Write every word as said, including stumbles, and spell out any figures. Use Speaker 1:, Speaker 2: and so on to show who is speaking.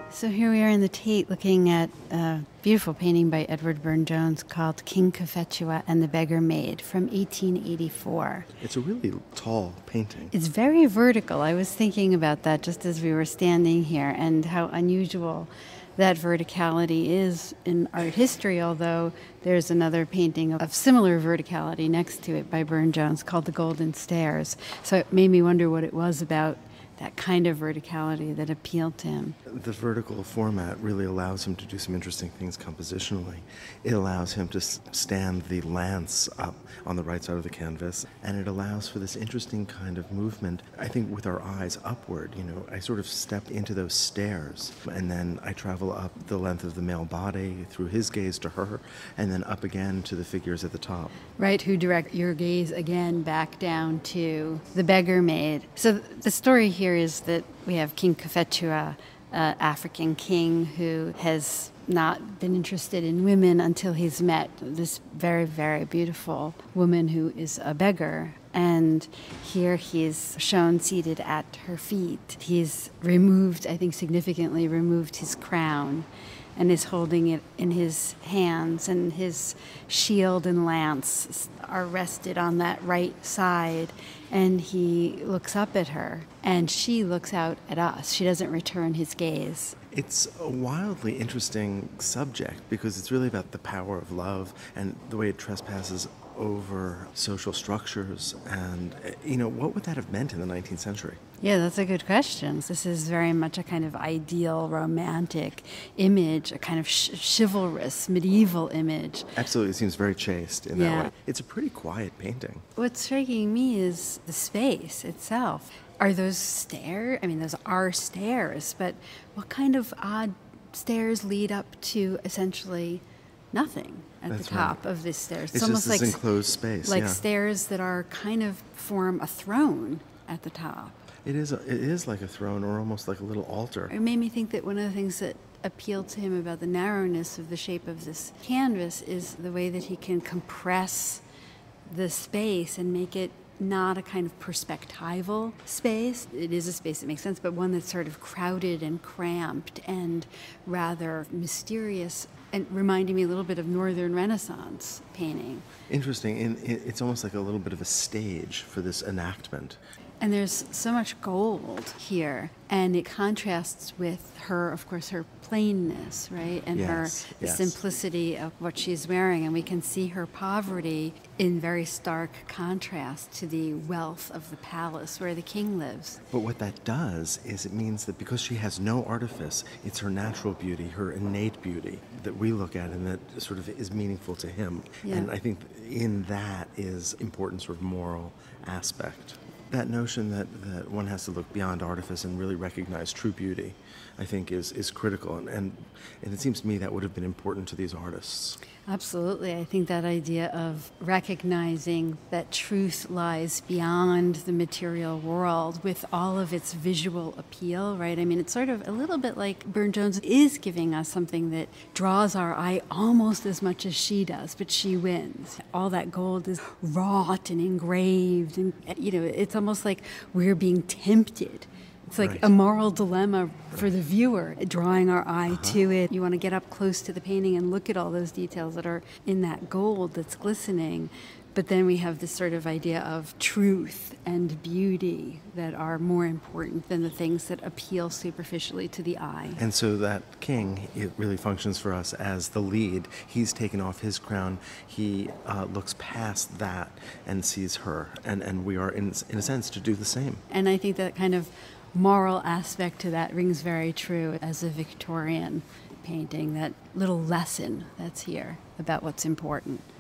Speaker 1: So here we are in the Tate looking at a beautiful painting by Edward Burne-Jones called King Cophetua and the Beggar Maid from eighteen eighty-four.
Speaker 2: It's a really tall painting.
Speaker 1: It's very vertical. I was thinking about that just as we were standing here and how unusual that verticality is in art history, although there's another painting of similar verticality next to it by Burne-Jones called The Golden Stairs. So it made me wonder what it was about that kind of verticality that appealed to him.
Speaker 2: The vertical format really allows him to do some interesting things compositionally. It allows him to stand the lance up on the right side of the canvas, and it allows for this interesting kind of movement, I think, with our eyes upward. You know, I sort of step into those stairs, and then I travel up the length of the male body through his gaze to her, and then up again to the figures at the top.
Speaker 1: Right, who direct your gaze again back down to the beggar maid. So the story here is that we have King Cophetua, an African king who has not been interested in women until he's met this very, very beautiful woman who is a beggar. And here he's shown seated at her feet. He's removed, I think significantly removed his crown and is holding it in his hands, and his shield and lance are rested on that right side, and he looks up at her, and she looks out at us. She doesn't return his gaze.
Speaker 2: It's a wildly interesting subject because it's really about the power of love and the way it trespasses over social structures. And, you know, what would that have meant in the nineteenth century?
Speaker 1: Yeah, that's a good question. This is very much a kind of ideal romantic image, a kind of sh- chivalrous medieval image.
Speaker 2: Absolutely. It seems very chaste in
Speaker 1: yeah.
Speaker 2: that way. It's a pretty quiet painting.
Speaker 1: What's striking me is the space itself. Are those stairs? I mean, those are stairs, but what kind of odd stairs lead up to essentially nothing at
Speaker 2: That's
Speaker 1: the top
Speaker 2: right.
Speaker 1: of this stairs?
Speaker 2: It's, it's
Speaker 1: almost
Speaker 2: just this
Speaker 1: like
Speaker 2: enclosed space,
Speaker 1: like
Speaker 2: yeah.
Speaker 1: stairs that are kind of form a throne at the top.
Speaker 2: It is. A, it is like a throne, or almost like a little altar.
Speaker 1: It made me think that one of the things that appealed to him about the narrowness of the shape of this canvas is the way that he can compress the space and make it not a kind of perspectival space. It is a space that makes sense, but one that's sort of crowded and cramped and rather mysterious, and reminding me a little bit of Northern Renaissance painting.
Speaker 2: Interesting. And it's almost like a little bit of a stage for this enactment.
Speaker 1: And there's so much gold here, and it contrasts with her, of course, her plainness, right? And
Speaker 2: yes,
Speaker 1: her the
Speaker 2: yes.
Speaker 1: simplicity of what she's wearing. And we can see her poverty in very stark contrast to the wealth of the palace where the king lives.
Speaker 2: But what that does is it means that because she has no artifice, it's her natural beauty, her innate beauty that we look at and that sort of is meaningful to him.
Speaker 1: Yeah.
Speaker 2: And I think in that is important sort of moral aspect. That notion that, that one has to look beyond artifice and really recognize true beauty, I think, is, is critical. And, and, and it seems to me that would have been important to these artists.
Speaker 1: Absolutely. I think that idea of recognizing that truth lies beyond the material world with all of its visual appeal, right? I mean, it's sort of a little bit like Burne-Jones is giving us something that draws our eye almost as much as she does, but she wins. All that gold is wrought and engraved, and, you know, it's almost like we're being tempted. It's like
Speaker 2: right.
Speaker 1: a moral dilemma for the viewer, drawing our eye
Speaker 2: uh-huh.
Speaker 1: to it. You want to get up close to the painting and look at all those details that are in that gold that's glistening. But then we have this sort of idea of truth and beauty that are more important than the things that appeal superficially to the eye.
Speaker 2: And so that king, it really functions for us as the lead. He's taken off his crown. He uh, looks past that and sees her. And, and we are, in, in a sense, to do the same.
Speaker 1: And I think that kind of moral aspect to that rings very true as a Victorian painting, that little lesson that's here about what's important.